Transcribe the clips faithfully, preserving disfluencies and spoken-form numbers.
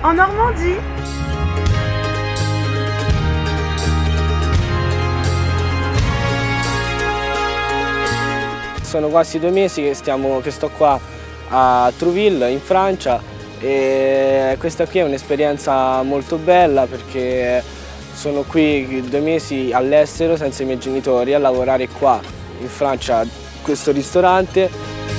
en Normandie. Sono quasi due mesi che, stiamo, che sto qua a Trouville, in Francia, e questa qui è un'esperienza molto bella perché sono qui due mesi all'estero senza i miei genitori a lavorare qua in Francia in questo ristorante.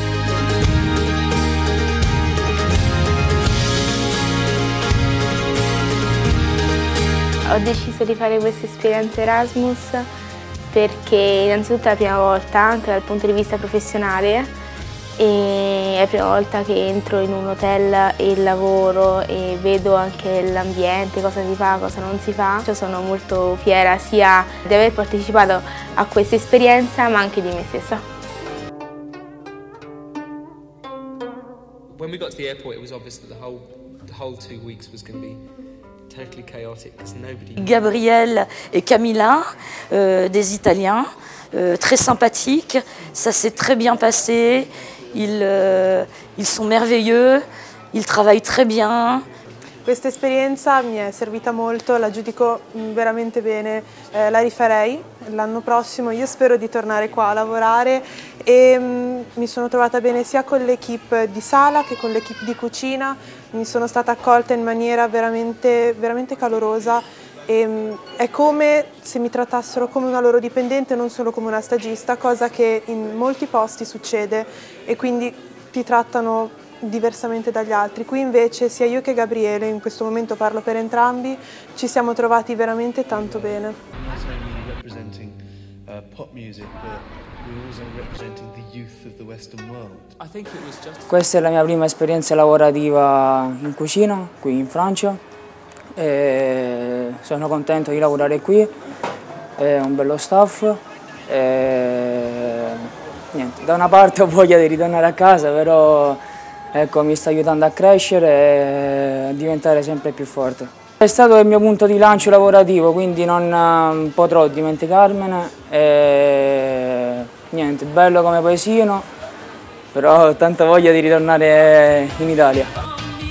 Ho deciso di fare questa esperienza Erasmus perché innanzitutto è la prima volta, anche dal punto di vista professionale, e è la prima volta che entro in un hotel e lavoro e vedo anche l'ambiente, cosa si fa, cosa non si fa. Cioè, sono molto fiera sia di aver partecipato a questa esperienza ma anche di me stessa. When we got to the airport, it was obvious that the whole, the whole two weeks was going to be totally chaotic because nobody... Gabriel et Camilla, euh, des Italiens, euh, très sympathiques, ça s'est très bien passé, ils, euh, ils sont merveilleux, ils travaillent très bien. Questa esperienza mi è servita molto, la giudico veramente bene, eh, la rifarei l'anno prossimo. Io spero di tornare qua a lavorare e mh, mi sono trovata bene sia con l'equipe di sala che con l'equipe di cucina. Mi sono stata accolta in maniera veramente, veramente calorosa e mh, è come se mi trattassero come una loro dipendente, non solo come una stagista, cosa che in molti posti succede e quindi ti trattano diversamente dagli altri. Qui invece sia io che Gabriele, in questo momento parlo per entrambi, ci siamo trovati veramente tanto bene. Questa è la mia prima esperienza lavorativa in cucina, qui in Francia. E sono contento di lavorare qui, è un bello staff. E niente, da una parte ho voglia di ritornare a casa, però ecco, mi sta aiutando a crescere e a diventare sempre più forte. È stato il mio punto di lancio lavorativo, quindi non potrò dimenticarmene. E niente, bello come paesino, però ho tanta voglia di ritornare in Italia.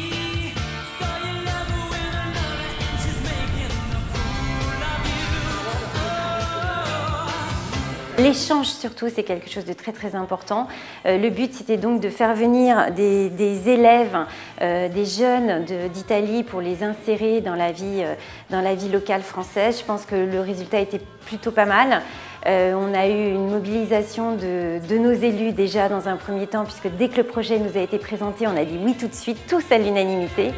L'échange surtout, c'est quelque chose de très très important. Euh, le but, c'était donc de faire venir des, des élèves, euh, des jeunes d'Italie pour les insérer dans la vie, euh, dans la vie locale française. Je pense que le résultat était plutôt pas mal. Euh, on a eu une mobilisation de, de nos élus déjà dans un premier temps, puisque dès que le projet nous a été présenté, on a dit oui tout de suite, tous à l'unanimité.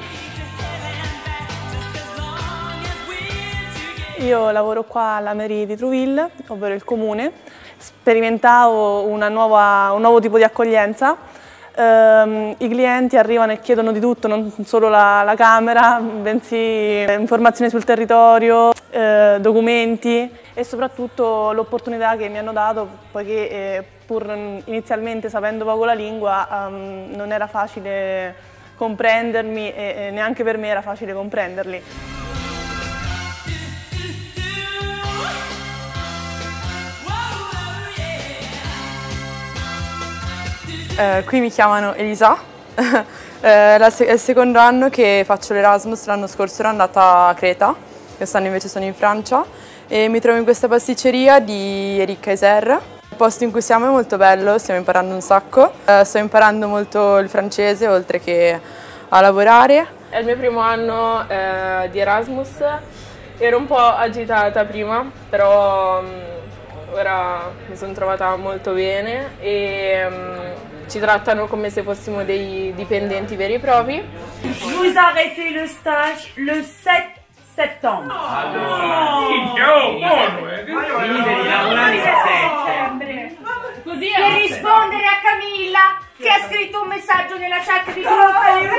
Io lavoro qua alla mairie di Trouville, ovvero il comune. Sperimentavo una nuova, un nuovo tipo di accoglienza. Um, I clienti arrivano e chiedono di tutto, non solo la, la camera, bensì informazioni sul territorio, eh, documenti e soprattutto l'opportunità che mi hanno dato, poiché eh, pur inizialmente sapendo poco la lingua um, non era facile comprendermi e, e neanche per me era facile comprenderli. Eh, qui mi chiamano Elisa, eh, è il secondo anno che faccio l'Erasmus, l'anno scorso ero andata a Creta, quest'anno invece sono in Francia e mi trovo in questa pasticceria di Eric Kaiser. Il posto in cui siamo è molto bello, stiamo imparando un sacco, eh, sto imparando molto il francese oltre che a lavorare. È il mio primo anno eh, di Erasmus, ero un po' agitata prima, però um, ora mi sono trovata molto bene e um, ci trattano come se fossimo dei dipendenti veri e propri. Vous arrêtez le stage le sept settembre. Allora, minchia, buono, eh! Finite di lavorare il settembre. Così per rispondere a Camilla che ha scritto un messaggio nella chat di gruppo.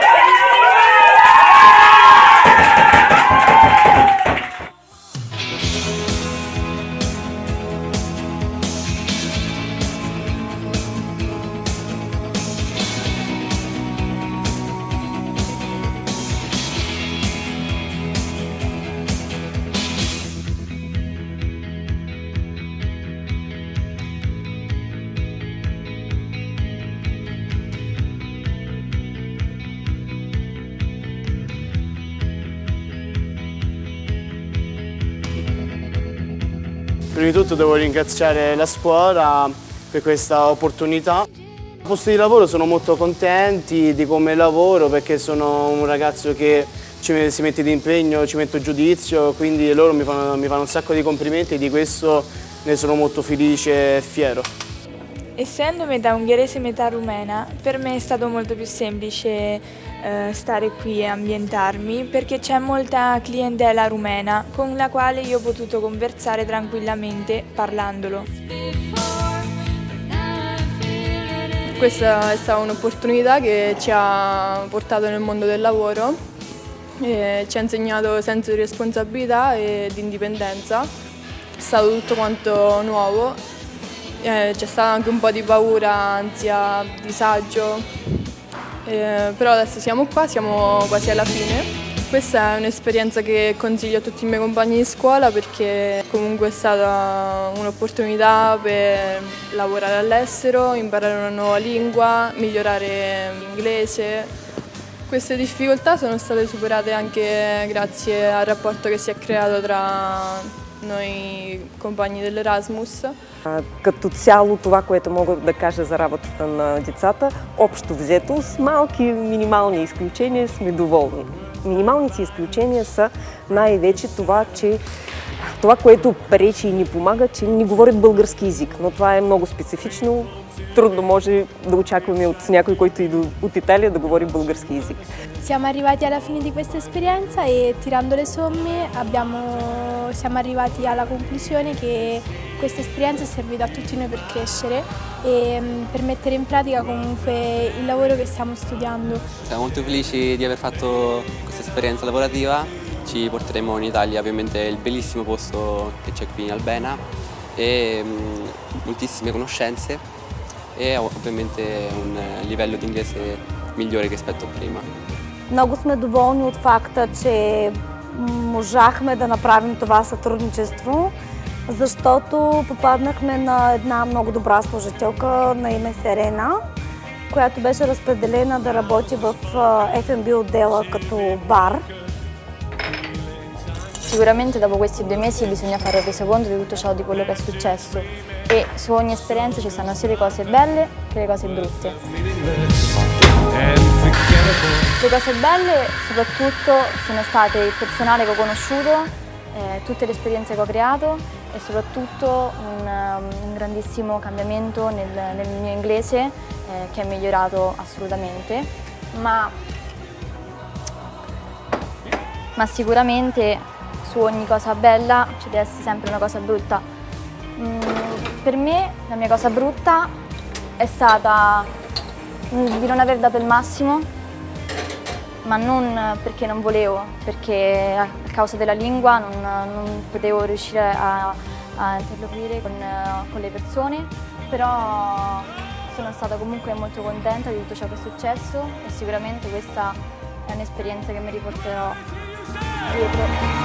Prima di tutto devo ringraziare la scuola per questa opportunità. Al posto di lavoro sono molto contenti di come lavoro perché sono un ragazzo che ci, si mette di impegno, ci metto giudizio, quindi loro mi fanno, mi fanno un sacco di complimenti e di questo ne sono molto felice e fiero. Essendo metà ungherese e metà rumena, per me è stato molto più semplice eh, stare qui e ambientarmi perché c'è molta clientela rumena con la quale io ho potuto conversare tranquillamente parlandolo. Questa è stata un'opportunità che ci ha portato nel mondo del lavoro, e ci ha insegnato senso di responsabilità e di indipendenza. È stato tutto quanto nuovo, eh, c'è stato anche un po' di paura, ansia, disagio, eh, però adesso siamo qua, siamo quasi alla fine. Questa è un'esperienza che consiglio a tutti i miei compagni di scuola perché comunque è stata un'opportunità per lavorare all'estero, imparare una nuova lingua, migliorare l'inglese. Queste difficoltá sono state superate anche grazie al rapporto che si è creato tra noi компании дell'Erasmus. Като цяло това, което мога да кажа за работата на децата, общо взето с малки минимални изключения сме доволни. Минималните изключения са най-вече това, че това, което пречи и ни помага, че не говорят български език, но това е много специфично. Трудно може да очакваме от някой, който иде от Italia, да говори български език. Siamo arrivati alla fine di questa esperienza e tirando le somme abbiamo, siamo arrivati alla conclusione che questa esperienza è servita a tutti noi per crescere e per mettere in pratica comunque il lavoro che stiamo studiando. Siamo molto felici di aver fatto questa esperienza lavorativa, ci porteremo in Italia, ovviamente il bellissimo posto che c'è qui in Albena e moltissime conoscenze e ovviamente un livello di inglese migliore rispetto a prima. Много сме доволни от факта, че можахме да направим това сътрудничество, защото попаднахме на една много добра служителка на име Серена, която беше разпределена да работи в F and B отдела като бар. Sicuramente dopo questi due mesi bisogna fare il resoconto di tutto ciò di quello che è successo e su ogni esperienza ci stanno sia le cose belle che le cose brutte. Le cose belle soprattutto sono state il personale che ho conosciuto, eh, tutte le esperienze che ho creato e soprattutto un, un grandissimo cambiamento nel, nel mio inglese eh, che è migliorato assolutamente, ma, ma sicuramente su ogni cosa bella ci deve essere sempre una cosa brutta. Mm, per me la mia cosa brutta è stata di non aver dato il massimo, ma non perché non volevo, perché a causa della lingua non, non potevo riuscire a, a interloquire con, con le persone, però sono stata comunque molto contenta di tutto ciò che è successo e sicuramente questa è un'esperienza che mi riporterò dietro.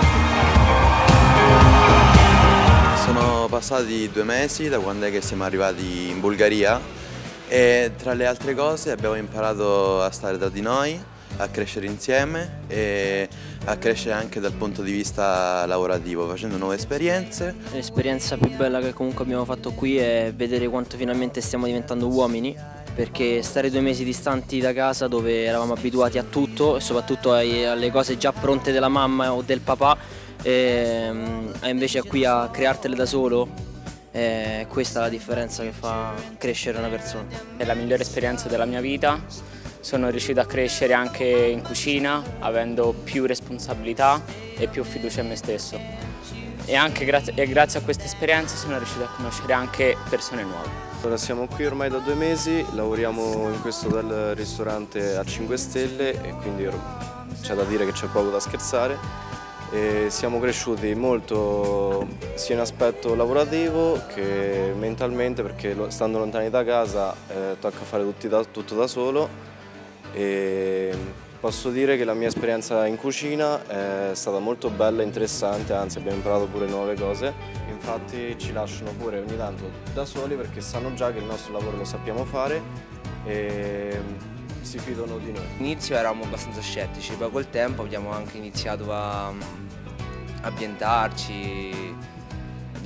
Sono passati due mesi da quando è che siamo arrivati in Bulgaria e tra le altre cose abbiamo imparato a stare tra di noi, a crescere insieme e a crescere anche dal punto di vista lavorativo, facendo nuove esperienze. L'esperienza più bella che comunque abbiamo fatto qui è vedere quanto finalmente stiamo diventando uomini, perché stare due mesi distanti da casa dove eravamo abituati a tutto e soprattutto ai, alle cose già pronte della mamma o del papà e invece qui a creartele da solo, eh, questa è la differenza che fa crescere una persona. È la migliore esperienza della mia vita, sono riuscito a crescere anche in cucina avendo più responsabilità e più fiducia in me stesso e anche grazie, e grazie a questa esperienza sono riuscito a conoscere anche persone nuove. Ora siamo qui ormai da due mesi, lavoriamo in questo hotel ristorante a cinque stelle e quindi c'è da dire che c'è poco da scherzare. E siamo cresciuti molto sia in aspetto lavorativo che mentalmente perché stando lontani da casa eh, tocca fare tutti da, tutto da solo e posso dire che la mia esperienza in cucina è stata molto bella e interessante, anzi abbiamo imparato pure nuove cose, infatti ci lasciano pure ogni tanto da soli perché sanno già che il nostro lavoro lo sappiamo fare e si fidano di noi. All'inizio eravamo abbastanza scettici, poi col tempo abbiamo anche iniziato a ambientarci,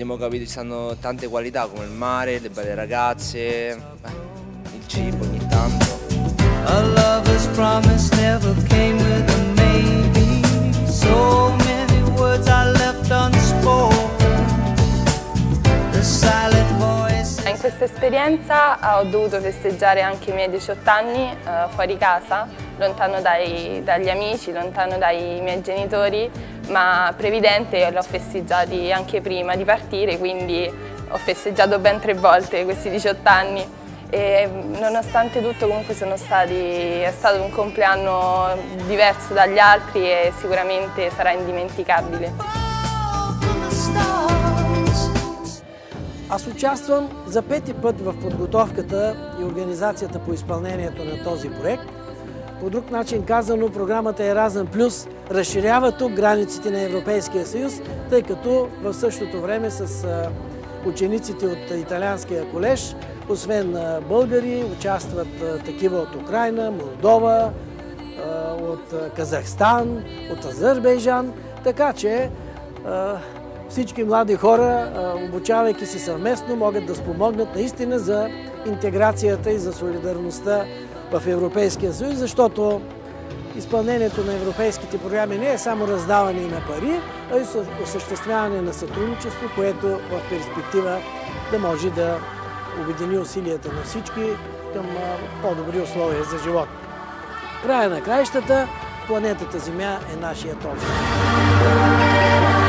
abbiamo capito che ci stanno tante qualità come il mare, le belle ragazze, eh, il cibo ogni tanto. A lover's promise never came with a maybe. So many words I left unspoken. The silent voice. In questa esperienza ho dovuto festeggiare anche i miei diciotto anni eh, fuori casa, lontano dai, dagli amici, lontano dai miei genitori, ma previdente l'ho festeggiati anche prima di partire, quindi ho festeggiato ben tre volte questi diciotto anni e nonostante tutto comunque sono stati, è stato un compleanno diverso dagli altri e sicuramente sarà indimenticabile. Аз участвам за пети път в подготовката и организацията по изпълнението на този проект. По друг начин казано, програмата Еразъм Плюс разширява тук границите на Европейския съюз, тъй като в същото време с учениците от италианския колеж, освен българи, участват такива от Украйна, Молдова, от Казахстан, от Азербайджан, така че всички млади хора, обучавайки се съвместно, могат да спомогнат наистина за интеграцията и за солидарността в Европейския съюз, защото изпълнението на европейските програми не е само раздаване на пари, а и осъществяване на сътрудничество, което в перспектива да може да обедини усилията на всички към по-добри условия за живот. Края на краищата, планетата Земя е нашият общ.